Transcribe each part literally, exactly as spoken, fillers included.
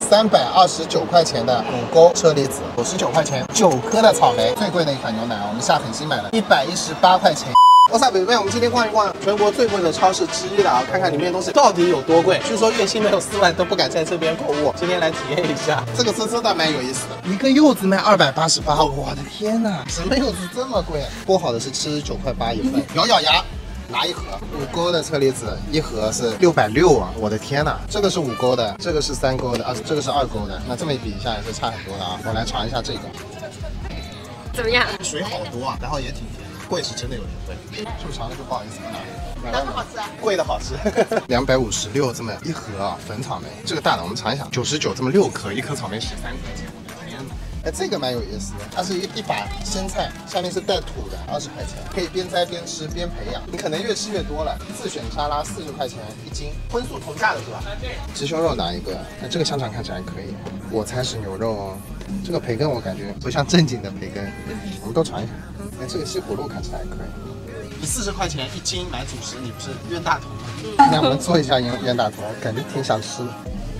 三百二十九块钱的五勾车厘子，九十九块钱九颗的草莓，最贵的一款牛奶，我们下狠心买了一百一十八块钱。 哇塞，北北，我们今天逛一逛全国最贵的超市之一的啊，看看里面东西到底有多贵。据说月薪没有四万都不敢在这边购物，今天来体验一下。这个是真的蛮有意思的，一个柚子卖二百八十八，我的天哪，什么柚子这么贵？剥好的是七十九块八一份，咬咬牙。 拿一盒五勾的车厘子，一盒是六百六啊！我的天哪，这个是五勾的，这个是三勾的，啊，这个是二勾的。那这么一比一下也是差很多的啊！我来尝一下这个， 怎么样？ 水好多啊，然后也挺甜的，贵是真的有点贵，不尝了就不好意思了。 哪个好吃啊？ 贵的好吃，两百五十六这么一盒啊，粉草莓，这个大的我们尝一下，九十九这么六颗，一颗草莓十三块钱。 哎，这个蛮有意思的，它是一一把生菜，下面是带土的，二十块钱，可以边摘边吃边培养。你可能越吃越多了。自选沙拉四十块钱一斤，荤素同价的是吧？鸡胸肉拿一个，那这个香肠看起来还可以，我猜是牛肉哦。这个培根我感觉不像正经的培根，我们都尝一下。哎，这个西葫芦看起来还可以。你四十块钱一斤买主食，你不是冤大头吗？那我们做一下冤冤大头，感觉挺想吃的。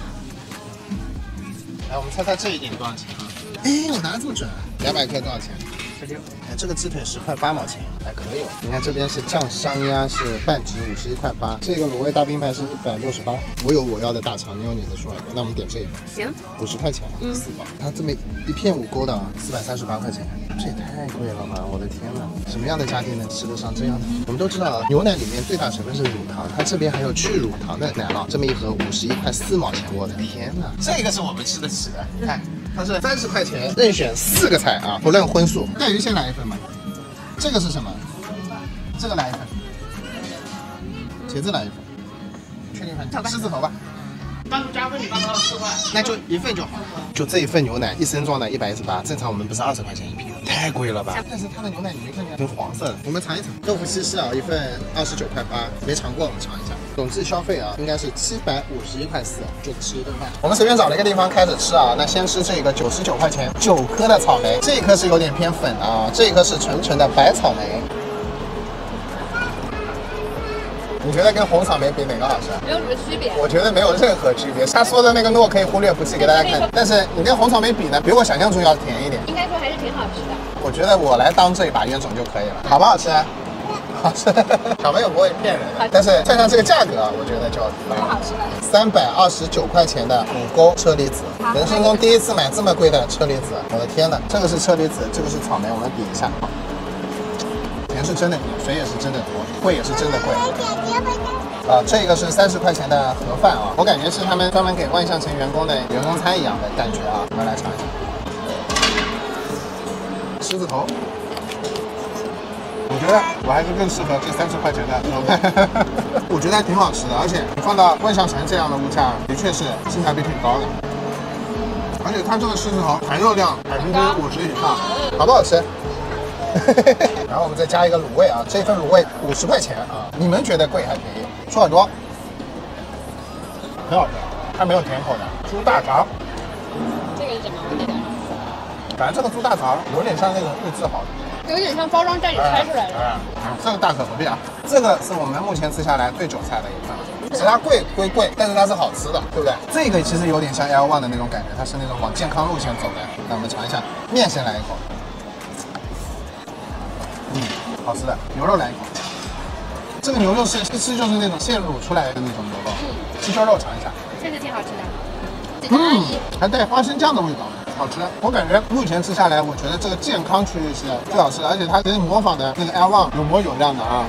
来，我们猜猜这一点多少钱啊？ 哎，我拿的这么准，两百克多少钱？十六。哎，这个鸡腿十块八毛钱，还可以哦。你看这边是酱香鸭，是半只五十一块八。这个卤味大冰排是一百六十八。我有我要的大肠，你有你的涮锅，那我们点这个。 行。五十块钱，嗯，四包。它这么一片五勾的啊，四百三十八块钱，这也太贵了吧！我的天哪，什么样的家庭能吃得上这样的？我们都知道啊，牛奶里面最大成分是乳糖，它这边还有去乳糖的奶酪，这么一盒五十一块四毛钱，我的天哪，这个是我们吃得起的，你看。 它是三十块钱，任选四个菜啊，不论荤素。带鱼先来一份嘛。这个是什么？这个来一份。茄子来一份。确定份？狮子头吧。单独加份你刚刚四块，那就一份就好。就这一份牛奶，一升装的一百一十八，正常我们不是二十块钱一瓶，太贵了吧？但是它的牛奶你没看见，挺黄色的。我们尝一尝，豆腐西施啊，一份二十九块八，没尝过，我们尝一下。 总计消费啊，应该是七百五十一块四，就吃一顿饭。我们随便找了一个地方开始吃啊，那先吃这个九十九块钱九颗的草莓，这一颗是有点偏粉啊，这一颗是纯纯的白草莓。你觉得跟红草莓比哪个好吃？ 没有什么区别。 我觉得没有任何区别。他说的那个糯可以忽略不计给大家看，但是你跟红草莓比呢，比我想象中要甜一点。 应该说还是挺好吃的。 我觉得我来当这一把冤种就可以了，好不好吃？ 好吃，小朋友不会骗人的，但是算上这个价格，我觉得就蛮好吃的。 三百二十九块钱的五勾车厘子，人生中第一次买这么贵的车厘子，我的天呐！这个是车厘子，这个是草莓，我们比一下，甜是真的甜，水也是真的多，贵也是真的贵。啊，这个是三十块钱的盒饭啊，我感觉是他们专门给万象城员工的员工餐一样的感觉啊，我们来尝一下。狮子头。 我觉得我还是更适合这三十块钱的盒饭，我觉得还挺好吃的，而且你放到万象城这样的物价，的确是性价比挺高的。而且它这个狮子头含肉量百分之五十以上，好不好吃？然后我们再加一个卤味啊，这份卤味五十块钱啊，你们觉得贵还便宜？猪耳朵，很好吃，它没有甜口的猪大肠。 这个是怎么味道？ 反正这个猪大肠有点像那种预制好的。 有点像包装袋里拆出来的。 嗯，这个大可不必啊。这个是我们目前吃下来最韭菜的一份，其他贵归贵，但是它是好吃的，对不对？这个其实有点像 L one 的那种感觉，它是那种往健康路线走的。那我们尝一下，面先来一口。嗯，好吃的。牛肉来一口。这个牛肉是一吃就是那种现卤出来的那种牛肉。嗯。鸡胸肉尝一下。 确实挺好吃的。嗯， 还带花生酱的味道。 好吃，我感觉目前吃下来，我觉得这个健康区域是最好吃的，而且它其实模仿的那个 L one 有模有样的啊。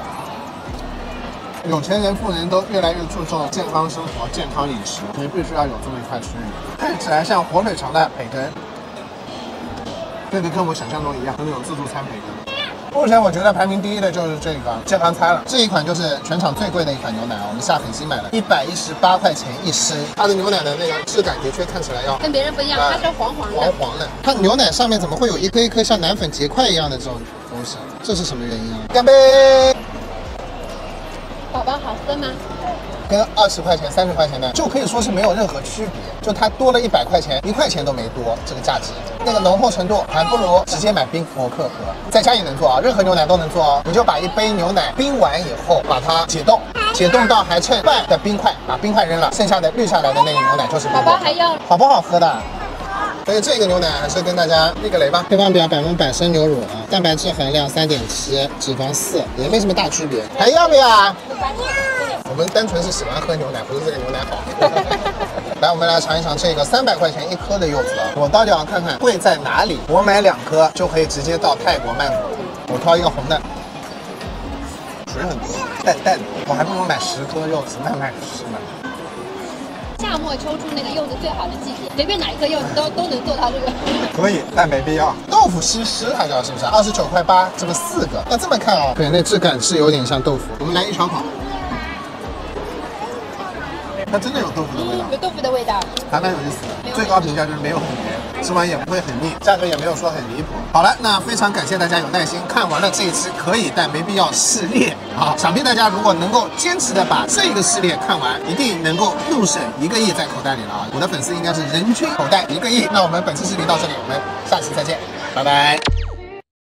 有钱人、富人都越来越注重健康生活、健康饮食，所以必须要有这么一块区域。看起来像火腿肠的培根，这个跟我想象中一样，是那种自助餐培根。目前我觉得排名第一的就是这个健康餐了，这一款就是全场最贵的一款牛奶，我们下狠心买了，一百一十八块钱一升。它的牛奶的那个质感的确看起来要跟别人不一样，它是黄黄的。 黄黄的，它牛奶上面怎么会有一颗一颗像奶粉结块一样的这种东西？这是什么原因啊？干杯！ 宝宝好喝吗？ 跟二十块钱、三十块钱的就可以说是没有任何区别，就它多了一百块钱，一块钱都没多，这个价值，那个浓厚程度还不如直接买冰可可喝，在家也能做啊，任何牛奶都能做哦。你就把一杯牛奶冰完以后，把它解冻， 解冻到还剩半的冰块，把冰块扔了，剩下的滤下来的那个牛奶就是冰宝宝的。 还要好不好喝的？所以这个牛奶还是跟大家立个雷吧。配方表百分百生牛乳啊，蛋白质含量三点七，脂肪四，也没什么大区别。还要不要啊？我们单纯是喜欢喝牛奶，不是这个牛奶好。来，我们来尝一尝这个三百块钱一颗的柚子啊，我到底要看看贵在哪里。我买两颗就可以直接到泰国曼谷。我挑一个红的，水很多，淡淡的，我还不如买十颗柚子慢慢吃呢。 夏末秋初那个柚子最好的季节，随便哪一颗柚子都都能做到这个。 可以，但没必要。豆腐西施它叫是不是？二十九块八，这个四个。那这么看啊，对，那质感是有点像豆腐。我们来一小口，它真的有豆腐的味道， 有豆腐的味道， 还蛮有意思的。最高评价就是没有很甜，吃完也不会很腻，价格也没有说很离谱。好了，那非常感谢大家有耐心看完了这一期可以但没必要系列啊！想必大家如果能够坚持的把这个系列看完，一定能够怒省一个亿在口袋里了啊！我的粉丝应该是人均口袋一个亿。那我们本期视频到这里，我们下期再见，拜拜。